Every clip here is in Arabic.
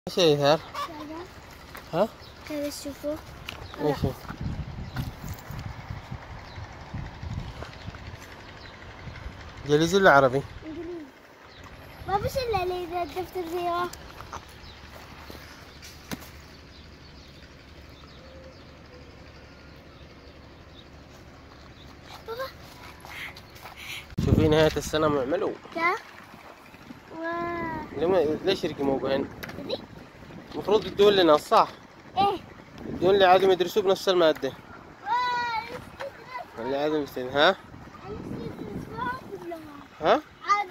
ايش يظهر؟ ها؟ هذا شوفوا. ايش؟ انجليزي ولا عربي؟ انجليزي. ما بس الا اللي اذا الدفتر زيرو. بابا شوفي نهاية السنة ما عملوا. كا ليش يرقموا بهن؟ دي المفروض يدون لنا صح؟ ايه يدون اللي عادهم يدرسوا بنفس المادة. اللي عادهم يستدرسوا ها؟ ها؟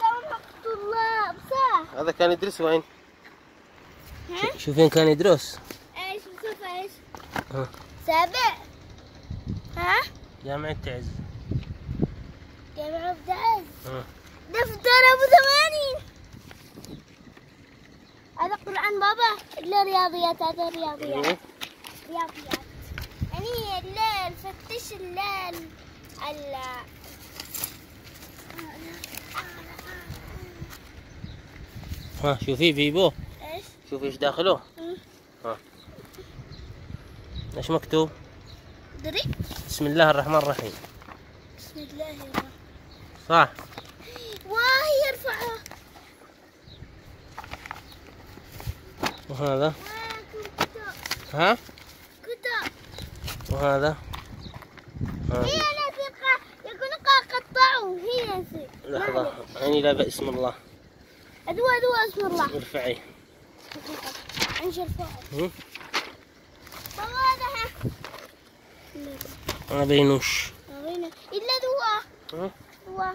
هذا كان يدرس وين؟ شوفين كان يدرس؟ ايش شوف ايش؟ ها؟ سابع. ها؟ جامعة تعز. جامعة تعز. ها؟ دفتر ابو 80. هذا قرآن بابا. الا رياضيات. هذا رياضيات. رياضيات يعني الليل فتش الليل ها شوفي بيبو. ايش؟ شوفي ايش داخله. ها ايش مكتوب؟ دري. بسم الله الرحمن الرحيم. بسم الله الرحمن. صح. واه يرفعها. وهذا؟ كتاب. ها؟ كتاب. وهذا؟ هي لصقة يكون قطعوا هي لحظة عيني لا باسم الله. أدوى اسم الله. ارفعي. انشر فوق. بابا هذا ما بينوش. إلا دوا. دوا.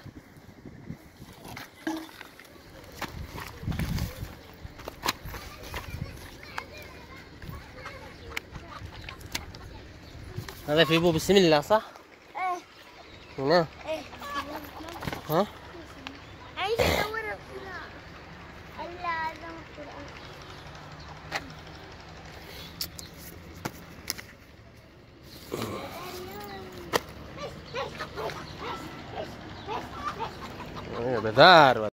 هذا في بو بسم الله صح؟ ايه. هنا؟ ايه. ها؟ عايز ادور القرآن. الا هذا القرآن. بدار